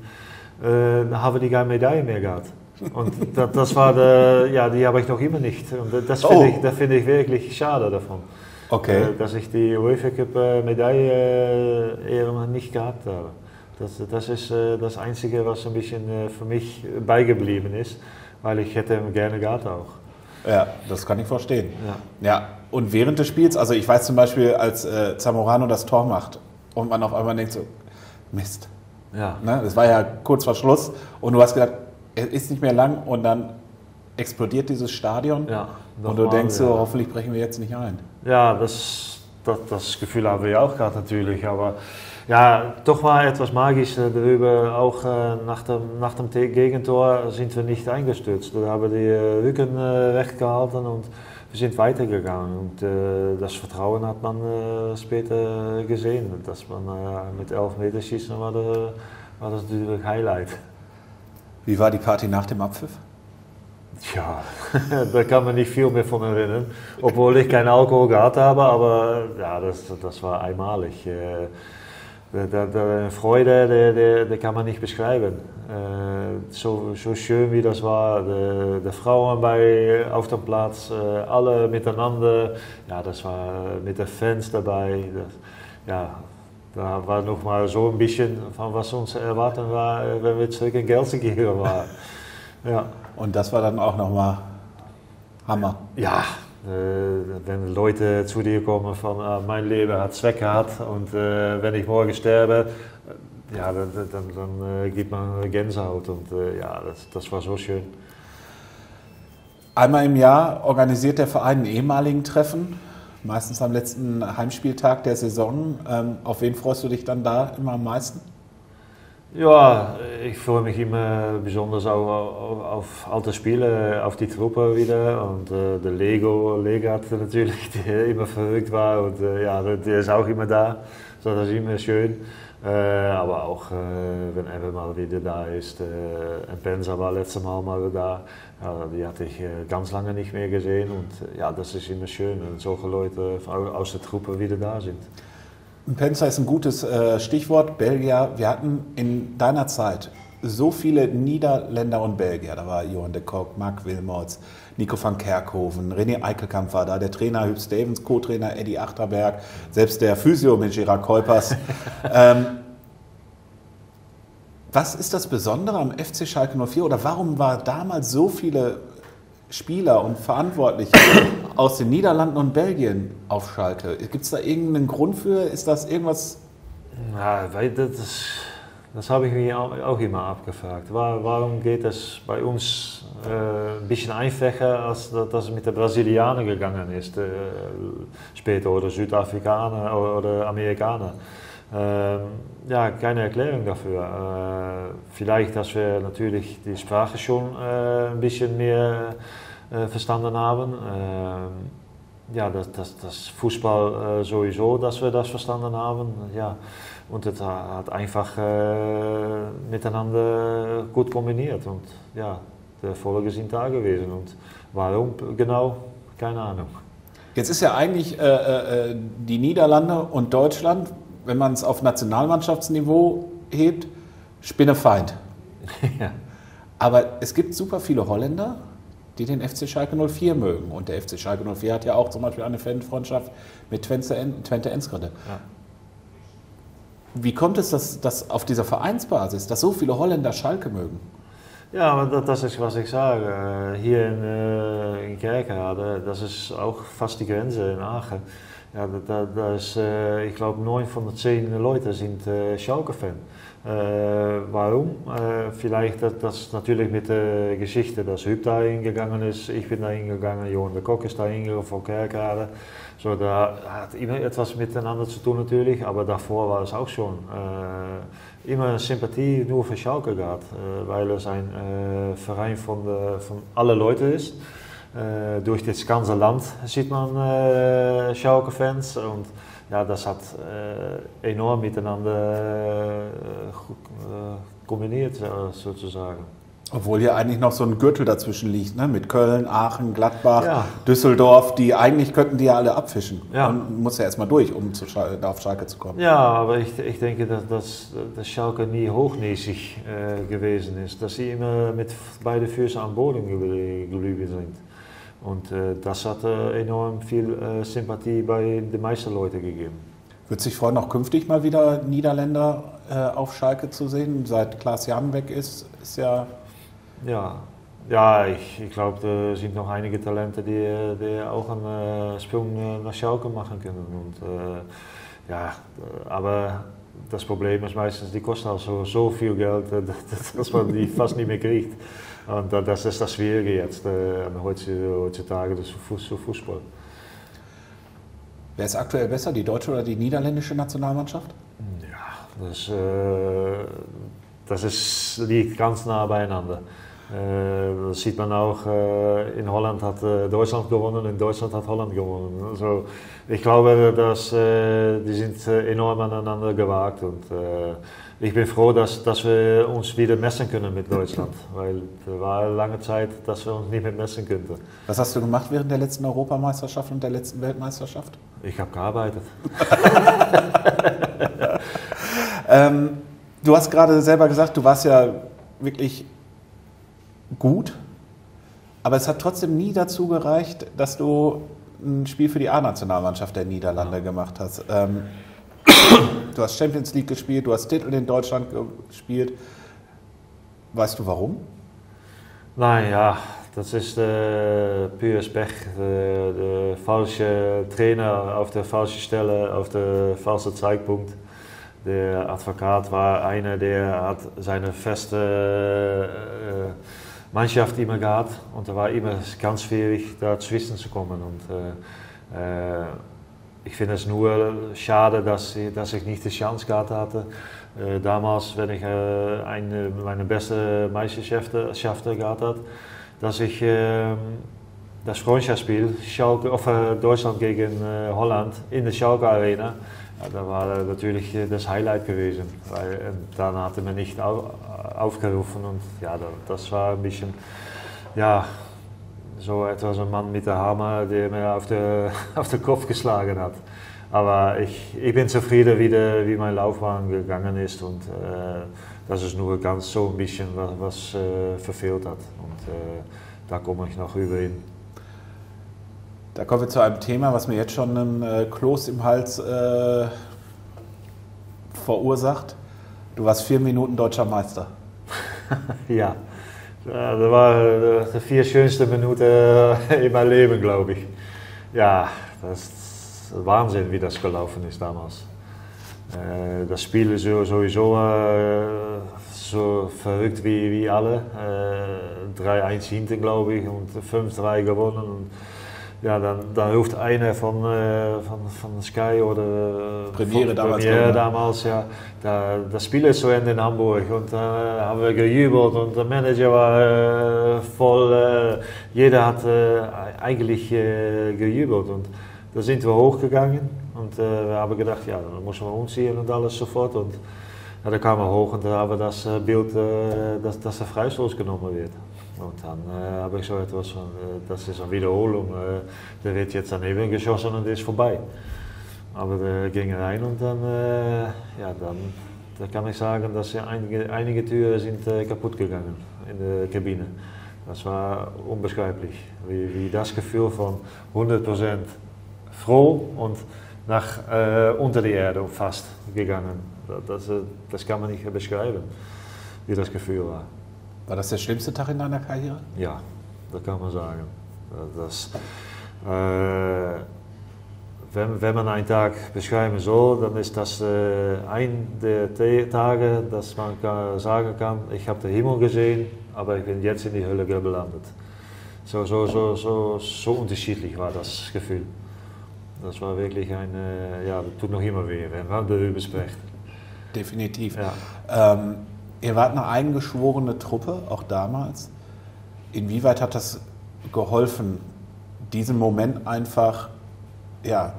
äh, dann haben wir die keine Medaille mehr gehabt. Und das, das war der, ja, die habe ich noch immer nicht. Und das finde oh. ich, das finde ich wirklich schade davon. Okay. Äh, dass ich die UEFA Cup äh, Medaille äh, eher nicht gehabt habe. Das, das ist äh, das Einzige, was ein bisschen äh, für mich beigeblieben ist, weil ich hätte ihn gerne gehabt auch. Ja, das kann ich verstehen. Ja. Ja, und während des Spiels, also ich weiß zum Beispiel, als äh, Zamorano das Tor macht und man auf einmal denkt so, Mist. Ja. Ne? Das war ja kurz vor Schluss und du hast gedacht, es ist nicht mehr lang und dann explodiert dieses Stadion ja, und du denkst so, ja. hoffentlich brechen wir jetzt nicht ein. Ja, das, das, das Gefühl haben wir auch gerade natürlich, aber ja, doch war etwas magisch darüber, auch äh, nach dem, nach dem Gegentor sind wir nicht eingestürzt. Da haben wir die äh, Rücken äh, weggehalten und wir sind weitergegangen. Und äh, das Vertrauen hat man äh, später gesehen. Dass man äh, mit elf Meter schießen war, der, war das natürlich Highlight. Wie war die Party nach dem Abpfiff? Tja, da kann man nicht viel mehr von erinnern, obwohl ich keinen Alkohol gehabt habe, aber ja, das, das war einmalig. Äh, Die Freude, die, die, die kann man nicht beschreiben. Äh, so, so schön wie das war, die, die Frauen bei, auf dem Platz, äh, alle miteinander, ja, das war mit den Fans dabei. Das, ja, da war noch mal so ein bisschen von was uns erwarten war, wenn wir zurück in Gelsenkirchen waren. Ja. Und das war dann auch nochmal Hammer. Ja. Äh, wenn Leute zu dir kommen von äh, mein Leben hat Zweck gehabt und äh, wenn ich morgen sterbe, äh, ja, dann, dann, dann äh, gibt man Gänsehaut und äh, ja, das, das war so schön. Einmal im Jahr organisiert der Verein einen ehemaligen Treffen, meistens am letzten Heimspieltag der Saison. Ähm, auf wen freust du dich dann da immer am meisten? Ja, ich freue mich immer besonders auch auf, auf alte Spiele, auf die Truppe wieder und äh, der Lego, Legat natürlich, der immer verrückt war und äh, ja, der ist auch immer da, so das ist immer schön. Äh, aber auch äh, wenn Ebbe mal wieder da ist, äh, Penza war letztes Mal mal da, ja, die hatte ich äh, ganz lange nicht mehr gesehen und äh, ja, das ist immer schön, wenn solche Leute aus der Truppe wieder da sind. Penza ist ein gutes äh, Stichwort, Belgier. Wir hatten in deiner Zeit so viele Niederländer und Belgier. Da war Johan de Kock, Mark Wilmots, Nico van Kerkhoven, René Eickelkamp war da, der Trainer Huub Stevens, Co-Trainer Eddie Achterberg, selbst der Physio mit Gerard Kuipers. ähm, was ist das Besondere am F C Schalke null vier oder warum war damals so viele Spieler und Verantwortliche aus den Niederlanden und Belgien auf Schalke? Gibt es da irgendeinen Grund für? Ist das irgendwas? Ja, weil das, das habe ich mir auch immer abgefragt. Warum geht es bei uns äh, ein bisschen einfacher, als das mit den Brasilianern gegangen ist, äh, später, oder Südafrikaner oder, oder Amerikaner? Äh, ja, keine Erklärung dafür. Äh, vielleicht, dass wir natürlich die Sprache schon äh, ein bisschen mehr äh, verstanden haben. Äh, ja, das, das, das Fußball äh, sowieso, dass wir das verstanden haben. Ja. Und es hat einfach äh, miteinander gut kombiniert. Und ja, die Erfolge sind da gewesen. Und warum genau, keine Ahnung. Jetzt ist ja eigentlich äh, äh, die Niederlande und Deutschland, wenn man es auf Nationalmannschaftsniveau hebt, Spinnefeind. Ja. Aber es gibt super viele Holländer, die den F C Schalke null vier mögen. Und der F C Schalke null vier hat ja auch zum Beispiel eine Fanfreundschaft mit Twente, Twente Enschede. Ja. Wie kommt es, dass, dass auf dieser Vereinsbasis, dass so viele Holländer Schalke mögen? Ja, aber das ist, was ich sage. Hier in, äh, in Kerkrade, das ist auch fast die Grenze in Aachen. Ja, da, da ist, äh, ich glaube, neun von den zehn Leute sind äh, Schalke-Fan. Äh, warum? Äh, vielleicht das, das natürlich mit der Geschichte, dass Huub da hingegangen ist, ich bin da hingegangen, Johan de Kok ist da hingegangen von Kerkrade. So, da hat immer etwas miteinander zu tun natürlich, aber davor war es auch schon äh, immer Sympathie nur für Schalke gehabt, äh, weil es ein äh, Verein von, de, von alle Leute ist. Äh, durch das ganze Land sieht man äh, Schalke-Fans und ja, das hat äh, enorm miteinander äh, kombiniert, sozusagen. Obwohl hier eigentlich noch so ein Gürtel dazwischen liegt, ne? Mit Köln, Aachen, Gladbach, ja. Düsseldorf, die eigentlich könnten die ja alle abfischen. Ja. Man muss ja erstmal durch, um zu Schal- auf Schalke zu kommen. Ja, aber ich, ich denke, dass, dass, dass Schalke nie hochnäsig äh, gewesen ist, dass sie immer mit beiden Füßen am Boden geblieben sind. Und äh, das hat äh, enorm viel äh, Sympathie bei den meisten Leuten gegeben. Wird sich freuen, auch künftig mal wieder Niederländer äh, auf Schalke zu sehen? Seit Klaas Jan weg ist, ist ja... Ja, ja ich, ich glaube, da sind noch einige Talente, die, die auch einen äh, Sprung nach Schalke machen können. Und, äh, ja, aber das Problem ist meistens, die kosten auch so, so viel Geld, dass man die fast nicht mehr kriegt. Und das ist das Schwierige jetzt, äh, heutzutage, das Fußball. Wer ist aktuell besser, die deutsche oder die niederländische Nationalmannschaft? Ja, das, äh, das ist, liegt ganz nah beieinander. Äh, das sieht man auch, äh, in Holland hat äh, Deutschland gewonnen, in Deutschland hat Holland gewonnen. Also, ich glaube, dass, äh, die sind äh, enorm aneinander gewagt und äh, ich bin froh, dass, dass wir uns wieder messen können mit Deutschland, weil es war lange Zeit, dass wir uns nicht mehr messen könnten. Was hast du gemacht während der letzten Europameisterschaft und der letzten Weltmeisterschaft? Ich habe gearbeitet. ähm, du hast gerade selber gesagt, du warst ja wirklich gut, aber es hat trotzdem nie dazu gereicht, dass du ein Spiel für die A-Nationalmannschaft der Niederlande ja. gemacht hast. Ähm, du hast Champions League gespielt, du hast Titel in Deutschland gespielt. Weißt du warum? Nein, ja, das ist äh, pures Pech. Der, der falsche Trainer auf der falschen Stelle, auf der falschen Zeitpunkt. Der Advokat war einer, der hat seine feste äh, Mannschaft immer gehabt und er war immer ganz schwierig, dazwischen zu kommen. Und, äh, äh, ich finde es nur schade, dass, dass ich nicht die Chance gehabt hatte. Äh, damals, wenn ich äh, eine meiner besten Meisterschaften gehabt habe, dass ich äh, das Freundschaftsspiel Schalke, of, äh, Deutschland gegen äh, Holland in der Schalke Arena, ja, da war natürlich das Highlight gewesen. Weil äh, dann hatte man nicht au aufgerufen und ja, das war ein bisschen, ja, so etwas ein Mann mit der Hammer, der mir auf den auf den Kopf geschlagen hat. Aber ich, ich bin zufrieden, wie, der, wie mein Laufbahn gegangen ist und äh, das ist nur ganz so ein bisschen, was, was äh, verfehlt hat. Und äh, da komme ich noch rüber hin. Da kommen wir zu einem Thema, was mir jetzt schon einen äh, Kloß im Hals äh, verursacht. Du warst vier Minuten deutscher Meister. Ja. Ja, das waren die vier schönsten Minuten in meinem Leben, glaube ich. Ja, das ist Wahnsinn, wie das gelaufen ist damals. Äh, das Spiel ist sowieso äh, so verrückt wie, wie alle. Äh, drei eins hinten, glaube ich, und fünf drei gewonnen. Und ja, dann, dann ruft einer von, äh, von, von Sky oder Premiere von, damals, Premiere damals ja, da, das Spiel ist zu Ende in Hamburg und da äh, haben wir gejubelt und der Manager war äh, voll, äh, jeder hat äh, eigentlich äh, gejubelt und da sind wir hochgegangen und äh, wir haben gedacht, ja, dann müssen wir umziehen und alles sofort und ja, da kamen wir hoch und da haben wir das äh, Bild, äh, dass, dass der Freistoß genommen wird. Und dann äh, habe ich so etwas von, äh, das ist eine Wiederholung, äh, der wird jetzt daneben geschossen und ist vorbei. Aber der ging rein und dann, äh, ja, dann da kann ich sagen, dass ja einige, einige Türen sind äh, kaputt gegangen in der Kabine. Das war unbeschreiblich, wie, wie das Gefühl von hundert Prozent froh und nach äh, unter die Erde fast gegangen. Das, das, das kann man nicht beschreiben, wie das Gefühl war. War das der schlimmste Tag in deiner Karriere? Ja, das kann man sagen. Das, äh, wenn, wenn man einen Tag beschreiben soll, dann ist das äh, ein der Tage, dass man kann, sagen kann, ich habe den Himmel gesehen, aber ich bin jetzt in die Hölle gelandet. So, so, so, so, so unterschiedlich war das Gefühl. Das war wirklich ein, äh, ja, das tut noch immer weh, wenn man darüber spricht. Definitiv. Ja. Ähm, Ihr wart eine eingeschworene Truppe, auch damals. Inwieweit hat das geholfen, diesen Moment einfach ja,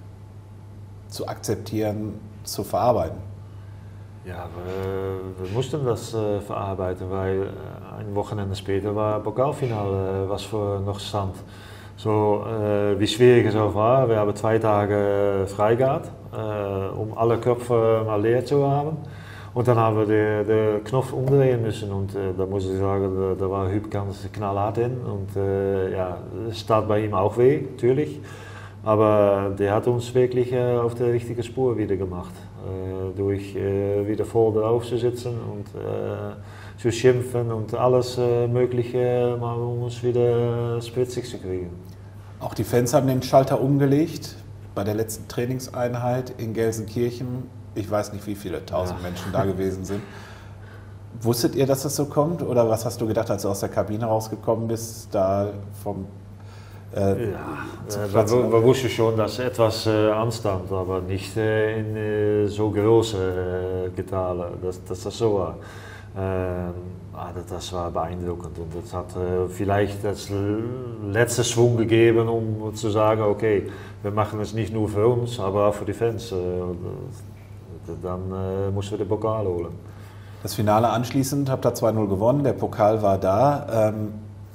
zu akzeptieren, zu verarbeiten? Ja, wir, wir mussten das äh, verarbeiten, weil äh, ein Wochenende später war Pokalfinale, was für noch stand. So äh, wie schwierig es auch war, wir haben zwei Tage frei gehabt, äh, um alle Köpfe mal leer zu haben. Und dann haben wir den, den Knopf umdrehen müssen und äh, da muss ich sagen, da, da war Huub ganz knallhart in und äh, ja, es tat bei ihm auch weh, natürlich. Aber der hat uns wirklich äh, auf die richtige Spur wieder gemacht, äh, durch äh, wieder voll drauf zu sitzen und äh, zu schimpfen und alles äh, Mögliche, mal um uns wieder äh, spritzig zu kriegen. Auch die Fans haben den Schalter umgelegt bei der letzten Trainingseinheit in Gelsenkirchen. Ich weiß nicht, wie viele tausend ja. Menschen da gewesen sind. Wusstet ihr, dass das so kommt? Oder was hast du gedacht, als du aus der Kabine rausgekommen bist, da vom äh, ja, Platz, wir, wir wussten schon, dass etwas äh, anstand, aber nicht äh, in äh, so große äh, Getale, dass, dass das so war. Ähm, ah, das war beeindruckend und das hat äh, vielleicht das letzte Schwung gegeben, um zu sagen, okay, wir machen es nicht nur für uns, aber auch für die Fans. Äh, Dann äh, mussten wir den Pokal holen. Das Finale anschließend habt ihr zwei null gewonnen, der Pokal war da. Ähm,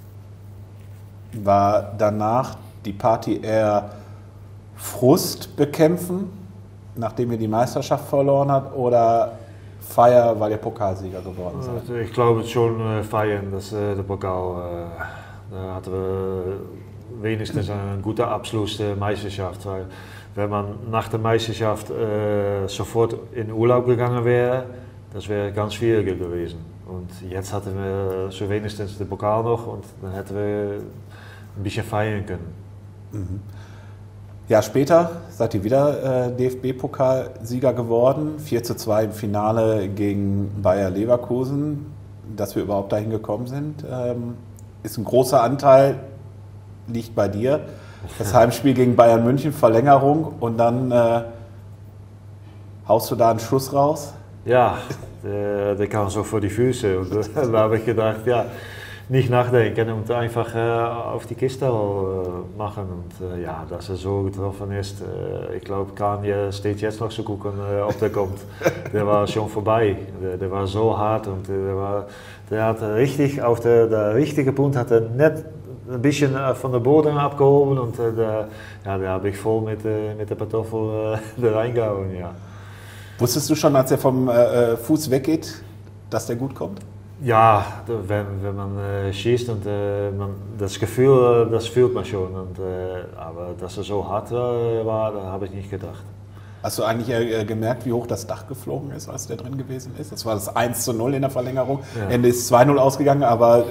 war danach die Party eher Frust bekämpfen, nachdem ihr die Meisterschaft verloren habt, oder Feier, weil ihr Pokalsieger geworden seid? Ich glaube schon äh, feiern, dass äh, der Pokal, äh, da hatten wir wenigstens einen guten Abschluss der Meisterschaft. Weil wenn man nach der Meisterschaft äh, sofort in Urlaub gegangen wäre, das wäre ganz schwieriger gewesen. Und jetzt hatten wir so wenigstens den Pokal noch und dann hätten wir ein bisschen feiern können. Mhm. Jahr später seid ihr wieder äh, D F B-Pokalsieger geworden, vier zu zwei im Finale gegen Bayer Leverkusen. Dass wir überhaupt dahin gekommen sind, ähm, ist ein großer Anteil, liegt bei dir. Das Heimspiel gegen Bayern München, Verlängerung und dann äh, haust du da einen Schuss raus? Ja, der, der kam so vor die Füße und da habe ich gedacht, ja, nicht nachdenken und einfach äh, auf die Kiste äh, machen und äh, ja, dass er so getroffen ist, äh, ich glaube, Kanye steht jetzt noch zu gucken, äh, ob der kommt. Der war schon vorbei, der, der war so hart und der, war, der hat richtig, auf der, der richtige Punkt hat er net ein bisschen von der Boden abgehoben und äh, da, ja, da habe ich voll mit, äh, mit der Kartoffel äh, da reingehauen, ja. Wusstest du schon, als er vom äh, Fuß weggeht, dass der gut kommt? Ja, wenn, wenn man äh, schießt und äh, man, das Gefühl, das fühlt man schon. Und, äh, aber dass er so hart äh, war, da habe ich nicht gedacht. Hast du eigentlich äh, gemerkt, wie hoch das Dach geflogen ist, als der drin gewesen ist? Das war das eins zu null in der Verlängerung. Ja. Ende ist zwei null ausgegangen, aber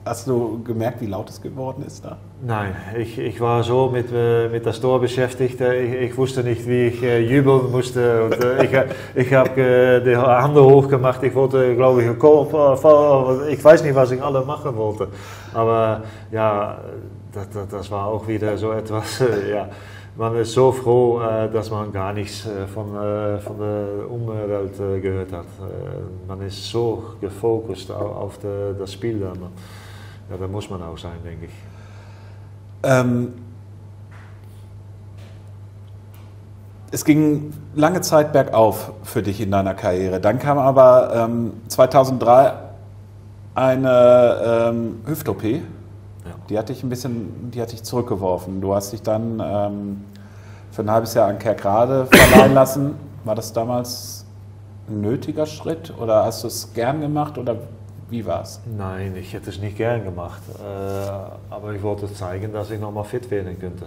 Hast du gemerkt, wie laut es geworden ist da? Nein, ich, ich war so mit, äh, mit das Tor beschäftigt. Ich, ich wusste nicht, wie ich äh, jubeln musste. Und, äh, ich ich habe äh, die Hände hochgemacht. Ich wollte, glaube ich, einen Kopf, äh, ich weiß nicht, was ich alle machen wollte. Aber ja, das, das, das war auch wieder so etwas. Äh, ja. Man ist so froh, äh, dass man gar nichts äh, von, äh, von der Umwelt äh, gehört hat. Äh, man ist so gefokust auf, auf de, das Spiel dann. Ja, da muss man auch sein, denke ich. Ähm, es ging lange Zeit bergauf für dich in deiner Karriere. Dann kam aber ähm, zweitausenddrei eine ähm, Hüft-O P. Ja. Die hat dich ein bisschen, die hat dich zurückgeworfen. Du hast dich dann ähm, für ein halbes Jahr an Kerkrade verleihen lassen. War das damals ein nötiger Schritt oder hast du es gern gemacht oder wie war es? Nein, ich hätte es nicht gern gemacht. Äh, aber ich wollte zeigen, dass ich nochmal fit werden könnte.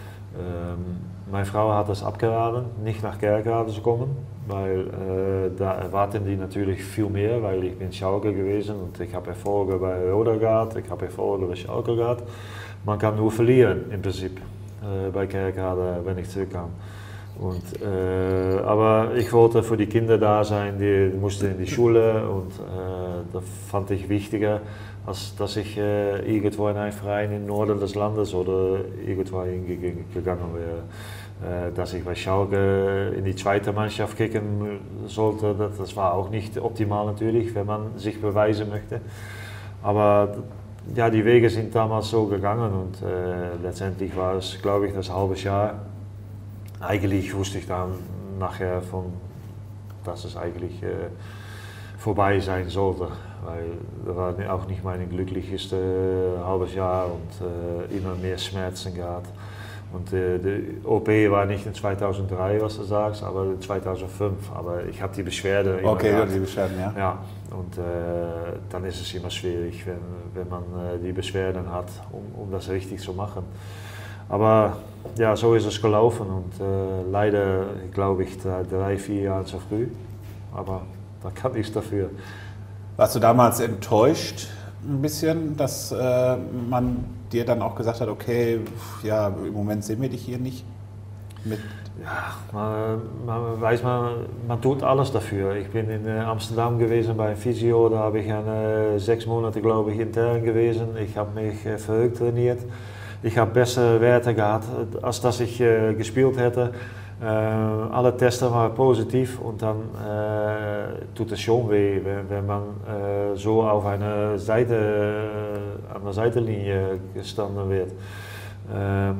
Ähm, meine Frau hat das abgeraten, nicht nach Kerkrade zu kommen, weil äh, da erwarten die natürlich viel mehr, weil ich bin Schalke gewesen und ich habe Erfolge bei Roda gehabt, ich habe Erfolge bei Schalke gehabt. Man kann nur verlieren im Prinzip äh, bei Kerkrade, wenn ich zurückkam. Und, äh, aber ich wollte für die Kinder da sein, die mussten in die Schule und äh, das fand ich wichtiger, als dass ich äh, irgendwo in einen Verein im Norden des Landes oder irgendwo hingegangen wäre. Äh, dass ich bei Schalke in die zweite Mannschaft kicken sollte, das, das war auch nicht optimal natürlich, wenn man sich beweisen möchte. Aber ja, die Wege sind damals so gegangen und äh, letztendlich war es, glaube ich, das halbe Jahr. Eigentlich wusste ich dann nachher von, dass es eigentlich äh, vorbei sein sollte, weil das war auch nicht mein glücklichste äh, halbes Jahr und äh, immer mehr Schmerzen gehabt. Und äh, die O P war nicht in zweitausenddrei, was du sagst, aber in zweitausendfünf. Aber ich habe die Beschwerde immer Okay, gehabt. die Beschwerden, ja. Ja, und äh, dann ist es immer schwierig, wenn, wenn man äh, die Beschwerden hat, um, um das richtig zu machen. Aber ja, so ist es gelaufen und äh, leider, glaube ich, drei, vier Jahre zu früh. Aber da kann nichts dafür. Warst du damals enttäuscht ein bisschen, dass äh, man dir dann auch gesagt hat, okay, ja, im Moment sehen wir dich hier nicht mit? Ja, man, man weiß, man, man tut alles dafür. Ich bin in äh, Amsterdam gewesen bei Physio, da habe ich eine, sechs Monate, glaube ich, intern gewesen. Ich habe mich äh, verrückt trainiert. Ich habe bessere Werte gehabt, als dass ich äh, gespielt hätte. Äh, alle Tests waren positiv und dann äh, tut es schon weh, wenn, wenn man äh, so auf einer Seite, äh, an der Seitenlinie gestanden wird. Ähm,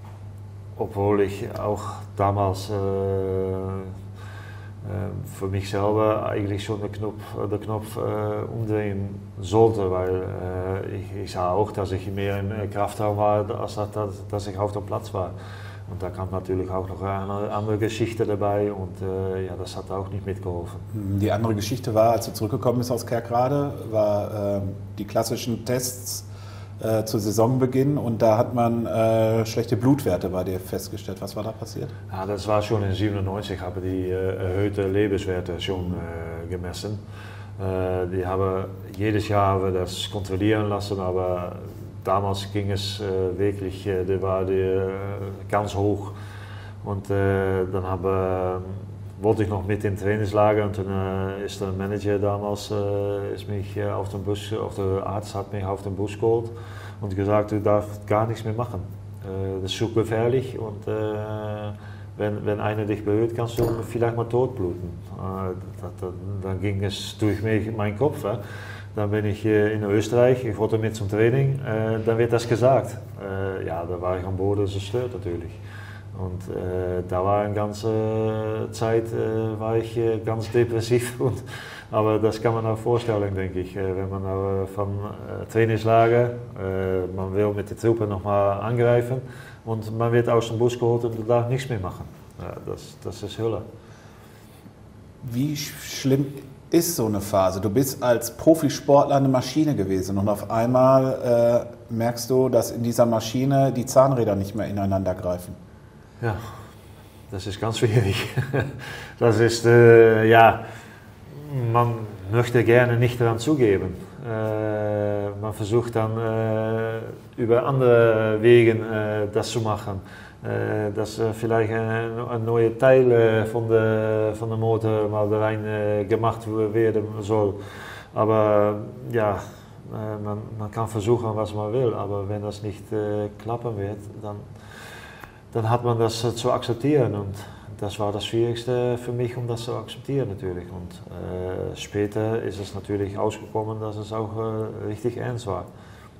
obwohl ich auch damals äh, für mich selber eigentlich schon den Knopf, den Knopf äh, umdrehen sollte, weil äh, ich, ich sah auch, dass ich mehr im Kraftraum war, als dass, dass ich auf dem Platz war. Und da kam natürlich auch noch eine andere Geschichte dabei und äh, ja, das hat auch nicht mitgeholfen. Die andere Geschichte war, als du zurückgekommen bist aus Kerkrade, war äh, die klassischen Tests äh, zu Saisonbeginn und da hat man äh, schlechte Blutwerte bei dir festgestellt. Was war da passiert? Ja, das war schon in siebenundneunzig, haben die äh, erhöhte Lebenswerte schon äh, gemessen. Äh, die haben jedes Jahr haben wir das kontrollieren lassen, aber damals ging es äh, wirklich, äh, die war die, äh, ganz hoch. Und äh, dann habe, äh, wollte ich noch mit im Trainingslager und dann äh, ist der Manager damals äh, ist mich äh, auf den Bus, auf der Arzt hat mich auf den Bus geholt und gesagt, du darfst gar nichts mehr machen. Äh, das ist so gefährlich und äh, wenn, wenn einer dich berührt, kannst du vielleicht mal totbluten. Äh, das, das, dann ging es durch mich, meinen Kopf. Äh. Dann bin ich in Österreich, ich wollte mit zum Training, äh, dann wird das gesagt. Äh, ja, da war ich am Boden zerstört natürlich. Und äh, da war eine ganze Zeit, äh, war ich äh, ganz depressiv. Und, aber das kann man auch vorstellen, denke ich. Äh, wenn man äh, vom äh, Trainingslager, äh, man will mit den Truppen nochmal angreifen und man wird aus dem Bus geholt und du darfst nichts mehr machen. Ja, das, das ist Hölle. Wie schlimm ist so eine Phase? Du bist als Profisportler eine Maschine gewesen und auf einmal äh, merkst du, dass in dieser Maschine die Zahnräder nicht mehr ineinander greifen. Ja, das ist ganz schwierig. Das ist, äh, ja, man möchte gerne nicht daran zugeben. Äh, man versucht dann äh, über andere Wege äh, das zu machen. Äh, dass äh, vielleicht ein, ein neuer Teil äh, von, der, von der Motor mal da rein äh, gemacht werden soll. Aber ja, äh, man, man kann versuchen, was man will, aber wenn das nicht äh, klappen wird, dann, dann hat man das äh, zu akzeptieren. Und das war das Schwierigste für mich, um das zu akzeptieren natürlich. Und äh, später ist es natürlich ausgekommen, dass es auch äh, richtig ernst war.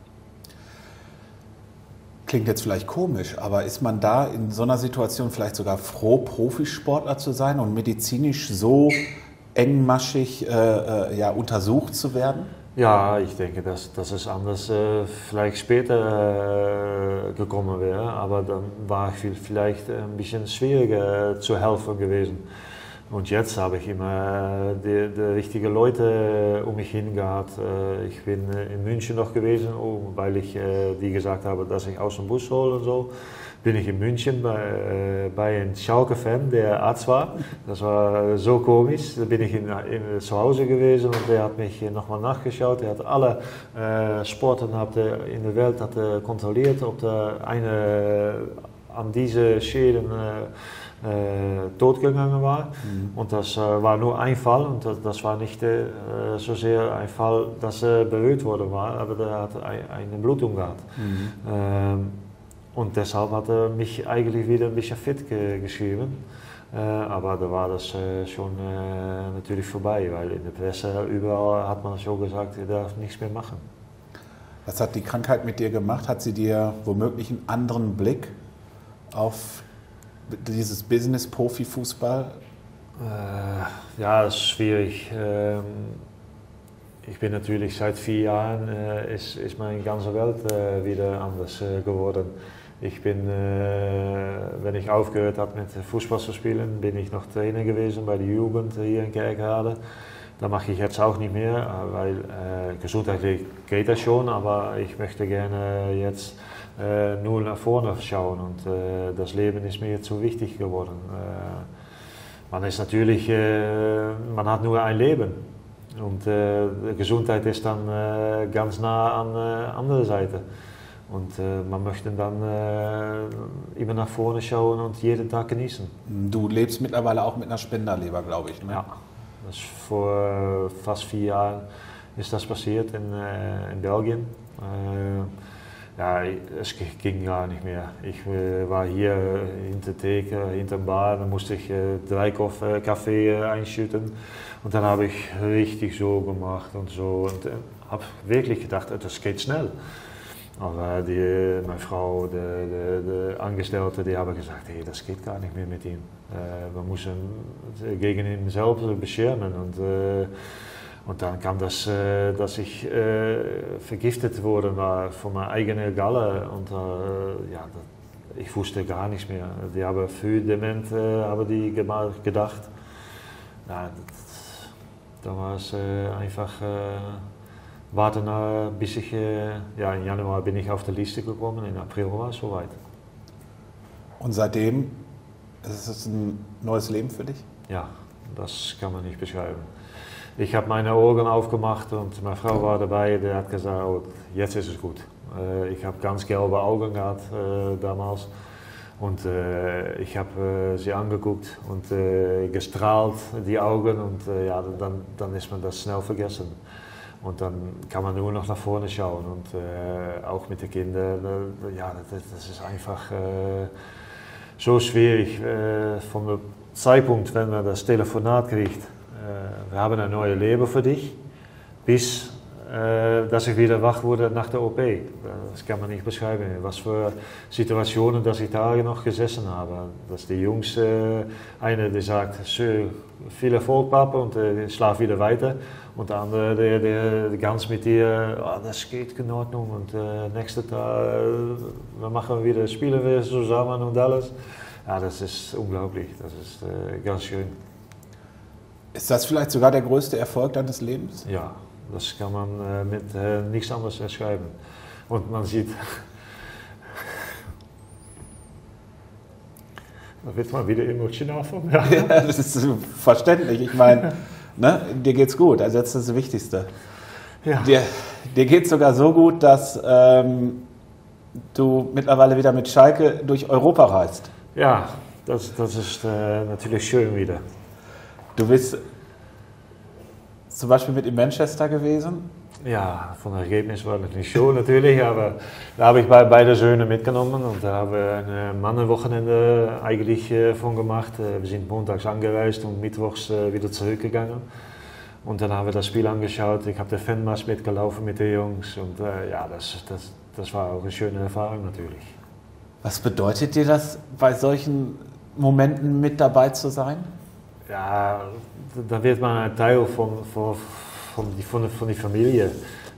Klingt jetzt vielleicht komisch, aber ist man da in so einer Situation vielleicht sogar froh, Profisportler zu sein und medizinisch so engmaschig äh, äh, ja, untersucht zu werden? Ja, ich denke, dass, dass es anders äh, vielleicht später äh, gekommen wäre, aber dann war es vielleicht ein bisschen schwieriger äh, zu helfen gewesen. Und jetzt habe ich immer die, die richtigen Leute um mich hin gehabt. Ich bin in München noch gewesen, weil ich die gesagt habe, dass ich aus dem Bus hole und so. Bin ich in München bei, bei einem Schalke-Fan, der Arzt war. Das war so komisch. Da bin ich in, in, zu Hause gewesen und der hat mich nochmal nachgeschaut. Er hat alle äh, Sporten in der Welt hat, äh, kontrolliert, ob der eine an diese Schäden äh, Äh, totgegangen war. Mhm. Und das äh, war nur ein Fall und das, das war nicht äh, so sehr ein Fall, dass er äh, berührt worden war, aber der hat ein, eine Blutung gehabt. Mhm. Ähm, und deshalb hat er mich eigentlich wieder ein bisschen fit ge geschrieben. Äh, aber da war das äh, schon äh, natürlich vorbei, weil in der Presse überall hat man schon gesagt, er darf nichts mehr machen. Was hat die Krankheit mit dir gemacht? Hat sie dir womöglich einen anderen Blick auf dieses Business Profifußball? Äh, ja, das ist schwierig. Ähm, ich bin natürlich seit vier Jahren, äh, ist, ist meine ganze Welt äh, wieder anders äh, geworden. Ich bin, äh, wenn ich aufgehört habe mit Fußball zu spielen, bin ich noch Trainer gewesen bei der Jugend hier in Kerkrade. Da mache ich jetzt auch nicht mehr, weil äh, gesundheitlich geht das schon, aber ich möchte gerne jetzt Äh, nur nach vorne schauen und äh, das Leben ist mir zu wichtig geworden. Äh, man ist natürlich, äh, man hat nur ein Leben und äh, Gesundheit ist dann äh, ganz nah an der äh, anderen Seite. Und äh, man möchte dann äh, immer nach vorne schauen und jeden Tag genießen. Du lebst mittlerweile auch mit einer Spenderleber, glaube ich. Ne? Ja, das ist vor fast vier Jahren ist das passiert in, äh, in Belgien. Äh, Ja, es ging gar nicht mehr. Ich äh, war hier hinter der Theke, hinter dem Bar, dann musste ich äh, drei Kaffee, Kaffee äh, einschütten und dann habe ich richtig so gemacht und so und äh, habe wirklich gedacht, das geht schnell. Aber die, meine Frau, die, die Angestellte, die haben gesagt, hey, das geht gar nicht mehr mit ihm. Äh, wir müssen gegen ihn selbst beschirmen und äh, Und dann kam das, äh, dass ich äh, vergiftet worden war von meiner eigenen Galle. Und äh, ja, das, ich wusste gar nichts mehr. Die haben früh dement äh, haben die gedacht. Ja, das, da war es äh, einfach äh, warten, äh, bis ich, äh, ja, im Januar bin ich auf die Liste gekommen, in April war es soweit. Und seitdem ist es ein neues Leben für dich? Ja, das kann man nicht beschreiben. Ich habe meine Augen aufgemacht und meine Frau war dabei, die hat gesagt, oh, jetzt ist es gut. Äh, ich habe ganz gelbe Augen gehabt äh, damals und äh, ich habe äh, sie angeguckt und äh, gestrahlt, die Augen und äh, ja, dann, dann ist man das schnell vergessen. Und dann kann man nur noch nach vorne schauen und äh, auch mit den Kindern, äh, ja, das, das ist einfach äh, so schwierig äh, von dem Zeitpunkt, wenn man das Telefonat kriegt. Wir haben ein neues Leben für dich, bis äh, dass ich wieder wach wurde nach der O P. Das kann man nicht beschreiben, was für Situationen, dass ich da noch gesessen habe. Dass die Jungs, äh, einer der sagt, viel Erfolg Papa und äh, schlaf wieder weiter. Und der andere, der, der ganz mit dir, oh, das geht in Ordnung und äh, nächsten Tag, äh, wir machen wieder, spielen wir zusammen und alles. Ja, das ist unglaublich, das ist äh, ganz schön. Ist das vielleicht sogar der größte Erfolg deines Lebens? Ja, das kann man äh, mit äh, nichts anderes beschreiben. Und man sieht, da wird man wieder emotional von. Ja. Ja, das ist verständlich. Ich meine, ne, dir geht's gut, also das ist das Wichtigste. Ja. Dir, dir geht es sogar so gut, dass ähm, du mittlerweile wieder mit Schalke durch Europa reist. Ja, das, das ist äh, natürlich schön wieder. Du bist zum Beispiel mit in Manchester gewesen. Ja, von dem Ergebnis war das nicht so natürlich, aber da habe ich bei beide Söhne mitgenommen und da haben wir ein Mannenwochenende eigentlich äh, von gemacht. Äh, wir sind montags angereist und mittwochs äh, wieder zurückgegangen. Und dann haben wir das Spiel angeschaut. Ich habe den Fanmarsch mitgelaufen mit den Jungs und äh, ja, das, das, das war auch eine schöne Erfahrung natürlich. Was bedeutet dir das, bei solchen Momenten mit dabei zu sein? Ja, da wird man ein Teil von, von, von, die, von, von der Familie.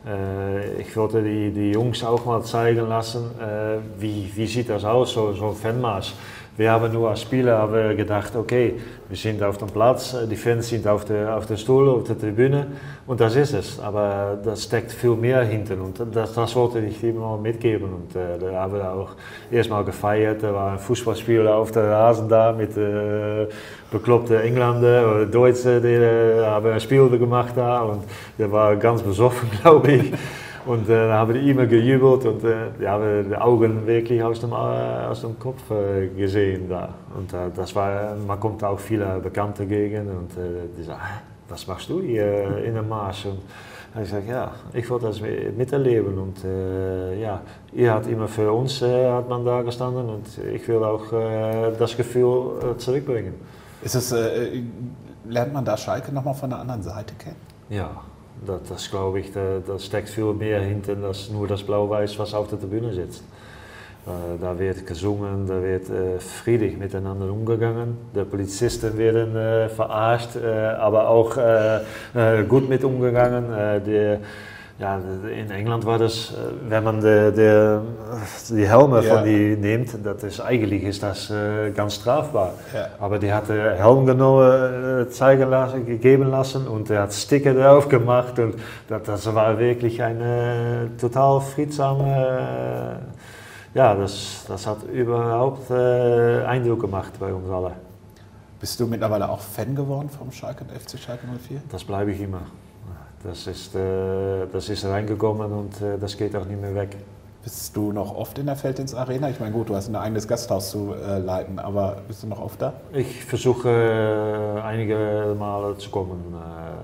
Äh, ich wollte die, die Jungs auch mal zeigen lassen, äh, wie, wie sieht das aus, so, so ein Fanmarsch. Wir haben nur als Spieler haben wir gedacht, okay, wir sind auf dem Platz, die Fans sind auf der, auf der Stuhl, auf der Tribüne und das ist es. Aber da steckt viel mehr hinten und das, das wollte ich immer mitgeben. Und äh, da haben wir auch erstmal gefeiert. Da war ein Fußballspieler auf der Rasen da mit äh, bekloppten Engländer oder Deutschen, die äh, haben ein Spiel gemacht da und der war ganz besoffen, glaube ich. Und äh, da haben wir immer gejubelt und äh, ja, wir haben die Augen wirklich aus dem, äh, aus dem Kopf äh, gesehen da. Und äh, das war, man kommt auch viele Bekannte gegen und äh, die sagen, was machst du hier in der Marsch? Und ich sage, ja, ich wollte das miterleben und äh, ja, ihr hat immer für uns äh, hat man da gestanden und ich will auch äh, das Gefühl äh, zurückbringen. Ist es, äh, lernt man da Schalke nochmal von der anderen Seite kennen? Ja. Das, das glaube ich, da, da steckt viel mehr hinter als nur das Blau-Weiß, was auf der Tribüne sitzt. Äh, da wird gesungen, da wird äh, friedlich miteinander umgegangen. Die Polizisten werden äh, verarscht, äh, aber auch äh, äh, gut mit umgegangen. Äh, die, ja, in England war das, wenn man die, die, die Helme ja. von die nimmt, das ist, eigentlich ist das äh, ganz strafbar. Ja. Aber die hat den Helm genommen, äh, zeigen lassen, gegeben lassen und er hat Sticker drauf gemacht und das, das war wirklich eine total friedsame, äh, ja, das, das hat überhaupt äh, Eindruck gemacht bei uns alle. Bist du mittlerweile auch Fan geworden vom Schalke, der F C Schalke null vier? Das bleibe ich immer. Das ist, äh, das ist reingekommen und äh, das geht auch nicht mehr weg. Bist du noch oft in der Feldins Arena? Ich meine, gut, du hast ein eigenes Gasthaus zu äh, leiten, aber bist du noch oft da? Ich versuche äh, einige Male zu kommen.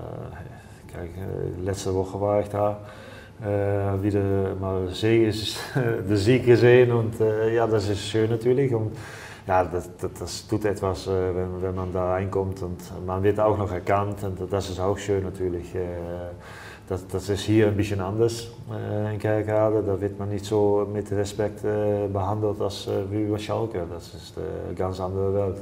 Äh, kijk, äh, letzte Woche war ich da, äh, wieder mal Sieg, den Sieg gesehen und äh, ja, das ist schön natürlich. Und, ja, das, das, das tut etwas, äh, wenn, wenn man da reinkommt und man wird auch noch erkannt und das ist auch schön natürlich. Äh, das, das ist hier ein bisschen anders äh, in Kerkrade, da wird man nicht so mit Respekt äh, behandelt als äh, wie bei Schalke, das ist eine ganz andere Welt.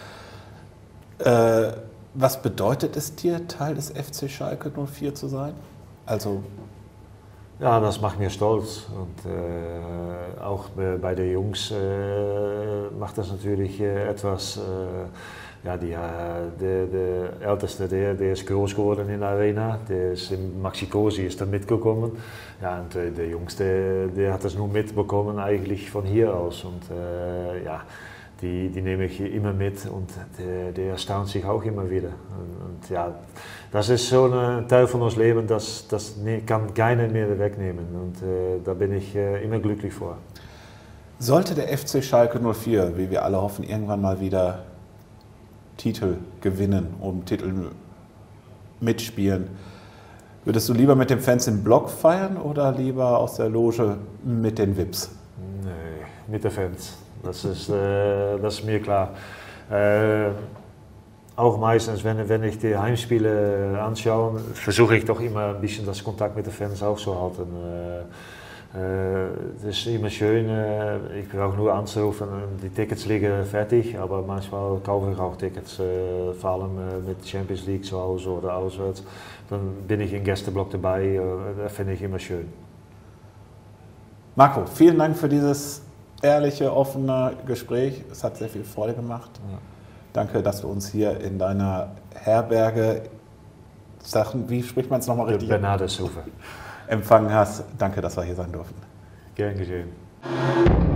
Äh, was bedeutet es dir, Teil des F C Schalke null vier zu sein? Also ja, das macht mir stolz und äh, auch bei den Jungs äh, macht das natürlich äh, etwas, äh, ja, die, äh, der, der Älteste, der, der ist groß geworden in der Arena, der ist in Maxi Cosi ist da mitgekommen, ja, und äh, der Jüngste, der hat das nur mitbekommen eigentlich von hier aus und äh, ja, Die, die nehme ich immer mit und der, der erstaunt sich auch immer wieder. Und, und ja, das ist so ein Teil von uns Leben, das, das kann keiner mehr wegnehmen und äh, da bin ich äh, immer glücklich vor. Sollte der F C Schalke null vier, wie wir alle hoffen, irgendwann mal wieder Titel gewinnen, um Titel mitspielen, würdest du lieber mit den Fans im Block feiern oder lieber aus der Loge mit den V I Ps? Nee, mit den Fans. Das ist, äh, das ist mir klar. Äh, auch meistens, wenn, wenn ich die Heimspiele anschaue, versuche ich doch immer ein bisschen das Kontakt mit den Fans auch zu halten. Äh, äh, das ist immer schön, äh, ich brauche nur anzurufen, die Tickets liegen fertig, aber manchmal kaufe ich auch Tickets, äh, vor allem äh, mit Champions League zu Hause oder auswärts. Dann bin ich im Gästeblock dabei, äh, das finde ich immer schön. Marco, vielen Dank für dieses ehrliche, offene Gespräch. Es hat sehr viel Freude gemacht. Ja. Danke, dass du uns hier in deiner Herberge, Sachen, wie spricht man es nochmal richtig? Bernardeshoeve. Empfangen hast. Danke, dass wir hier sein durften. Gern geschehen.